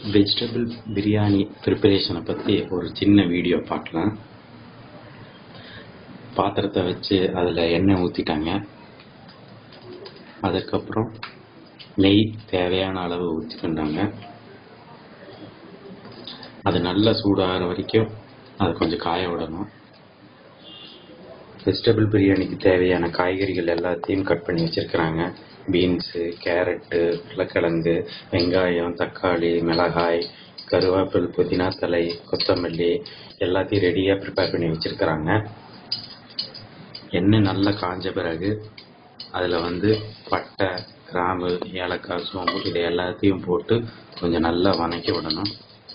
Vegetable biryani ப்ரிப்பரேஷனை பற்றி ஒரு சின்ன வீடியோ பார்க்கலாம். பாத்திரத்தை வச்சு அதில் எண்ணெய் ஊற்றிட்டாங்க. அதுக்கப்புறம் நெய் தேவையான அளவு ஊற்றிக்கிட்டாங்க. அது நல்லா சூடாகிற வரைக்கும் அதை கொஞ்சம் காய விடணும். வெஜிடபிள் பிரியாணிக்கு தேவையான காய்கறிகள் எல்லாத்தையும் கட் பண்ணி வச்சுருக்கிறாங்க. பீன்ஸு, கேரட்டு, உருளைக்கிழங்கு, வெங்காயம், தக்காளி, மிளகாய், கருவேப்பில், புதினா தழை, கொத்தமல்லி எல்லாத்தையும் ரெடியாக ப்ரிப்பேர் பண்ணி வச்சுருக்கிறாங்க. எண்ணெய் நல்லா காஞ்ச பிறகு அதில் பட்டை, கிராம்பு, ஏலக்காய், சோம்பு இதை எல்லாத்தையும் போட்டு கொஞ்சம் நல்லா வதக்கி விடணும்.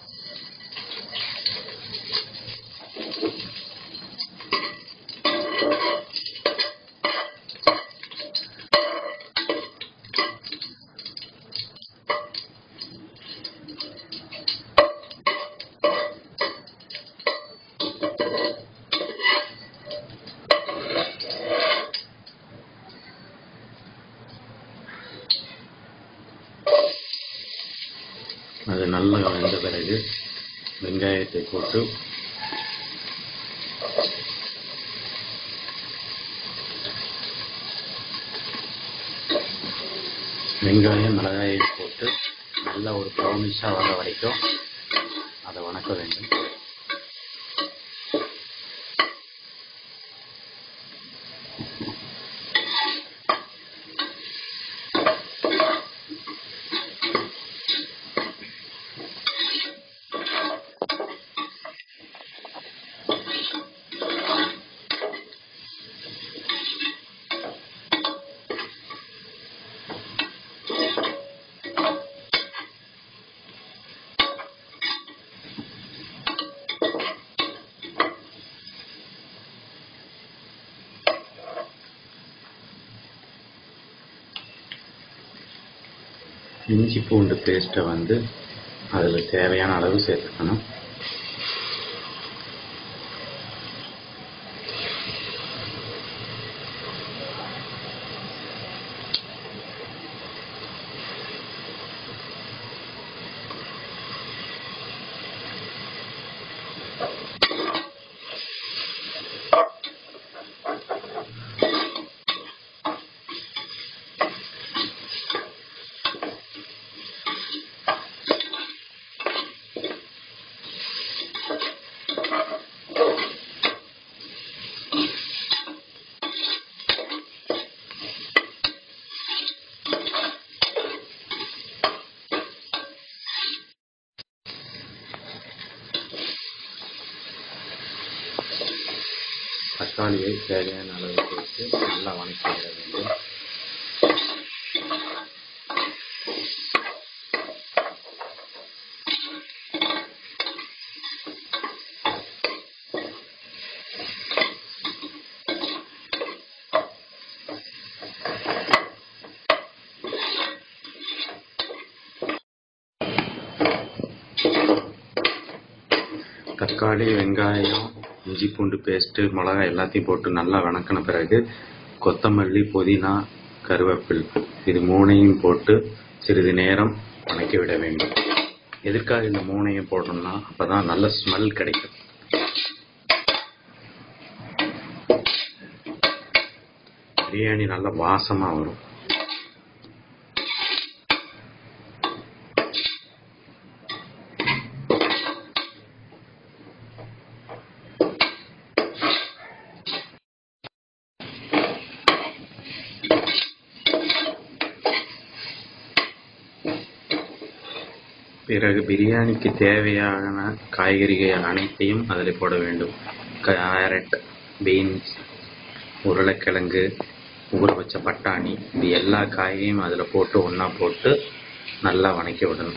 அது நல்லா வெந்த பிறகு வெங்காயத்தை போட்டு வெங்காயம் மிளகாயை போட்டு நல்லா ஒரு ப்ரௌனிஷாக வர வரைக்கும் அதை வதக்க வேண்டும். இஞ்சி பூண்டு பேஸ்ட்டை அதில் தேவையான அளவு சேர்த்துக்கணும். தக்காளியை தேவையான அளவு சேர்த்து நல்லா வதக்கி விட வேண்டும். தக்காளி, வெங்காயம், இஞ்சி பூண்டு பேஸ்ட்டு, மிளகாய் எல்லாத்தையும் போட்டு நல்லா வதக்கின பிறகு கொத்தமல்லி, புதினா, கருவேப்பில் இது மூணையும் போட்டு சிறிது நேரம் வதக்கி விட வேண்டும். எதற்காக இந்த மூணையும் போட்டோம்னா அப்போ தான் நல்ல ஸ்மெல் கிடைக்கும். பிரியாணி நல்லா வாசமாக வரும். பிறகு பிரியாணிக்கு தேவையான காய்கறிகள் அனைத்தையும் அதில் போட வேண்டும். கேரட், பீன்ஸ், உருளைக்கிழங்கு, ஊற வச்ச பட்டாணி இது எல்லா காயையும் அதில் போட்டு ஒன்றா போட்டு நல்லா வதக்கி விடணும்.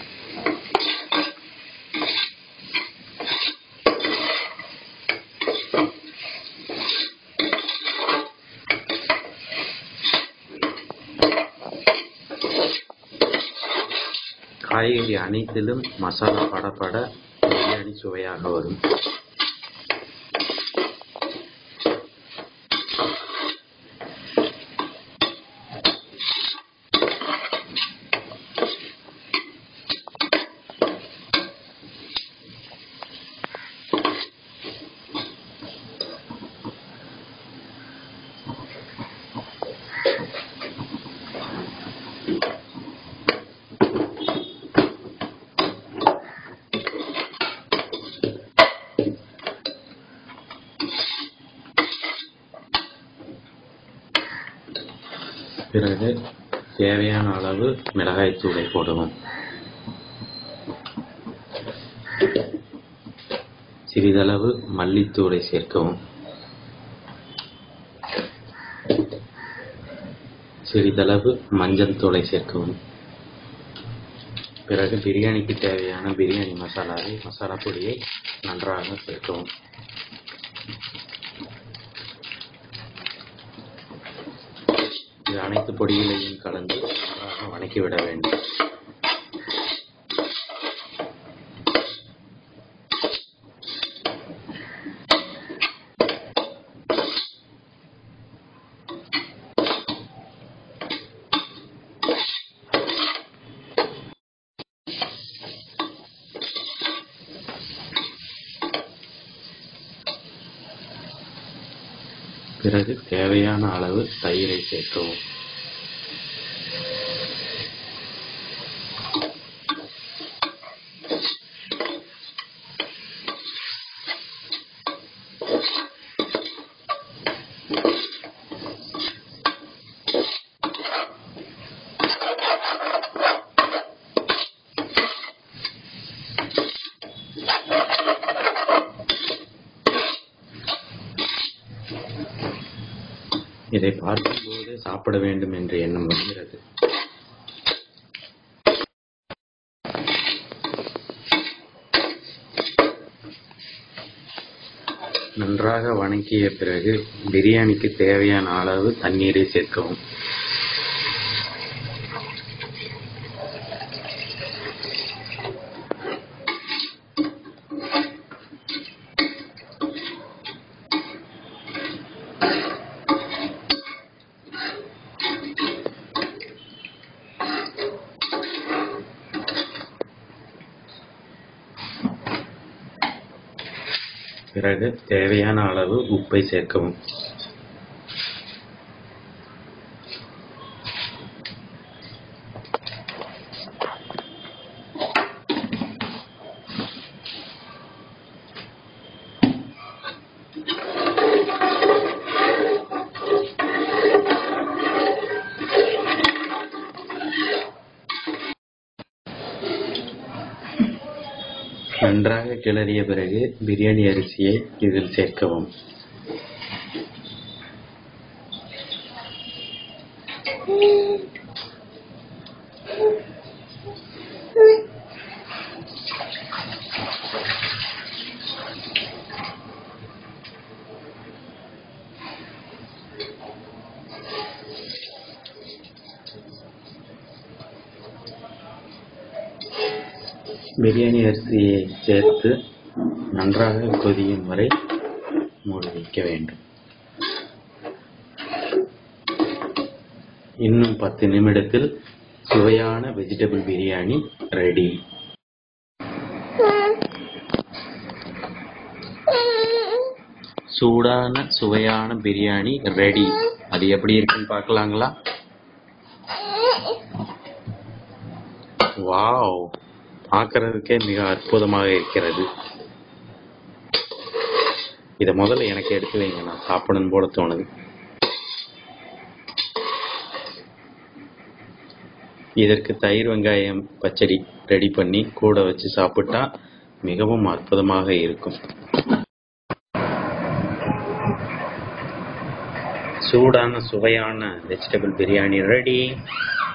காய்கறி அனைத்திலும் மசாலா படப்பட பிரியாணி சுவையாக வரும். பிறகு தேவையான அளவு மிளகாய் தூளை போடவும். சிறிதளவு மல்லித்தூளை சேர்க்கவும். சிறிதளவு மஞ்சள் தூளை சேர்க்கவும். பிறகு பிரியாணிக்கு தேவையான பிரியாணி மசாலா பொடியை நன்றாக சேர்க்கவும். இது அனைத்து பொடிகளையும் கலந்து நன்றாக வதக்கிவிட வேண்டும். பிறகு தேவையான அளவு தயிரை சேர்க்கவும். இதை பார்க்கும்போது சாப்பிட வேண்டும் என்று எண்ணம் வருகிறது. நன்றாக வதக்கிய பிறகு பிரியாணிக்கு தேவையான அளவு தண்ணீரை சேர்க்கவும். பிறகு தேவையான அளவு உப்பை சேர்க்கவும். நன்றாக கிளறிய பிறகு பிரியாணி அரிசியை இதில் சேர்க்கவும். பிரியாணி அரிசியை சேர்த்து நன்றாக கொதியும் வரை மூடி வைக்க வேண்டும். இன்னும் 10 நிமிடத்தில் சுவையான வெஜிடபிள் பிரியாணி ரெடி. சூடான சுவையான பிரியாணி ரெடி. அது எப்படி இருக்குன்னு பார்க்கலாங்களா? வாவ், பார்க்கறதுக்கே மிக அற்புதமாக இருக்கிறது. இதை முதல்ல எனக்கு எடுத்து வைங்க, நான் சாப்பிடணும் போல தோணுது. இதற்கு தயிர் வெங்காயம் பச்சடி ரெடி பண்ணி கூட வச்சு சாப்பிட்டா மிகவும் அற்புதமாக இருக்கும். சூடான சுவையான வெஜிடபிள் பிரியாணி ரெடி.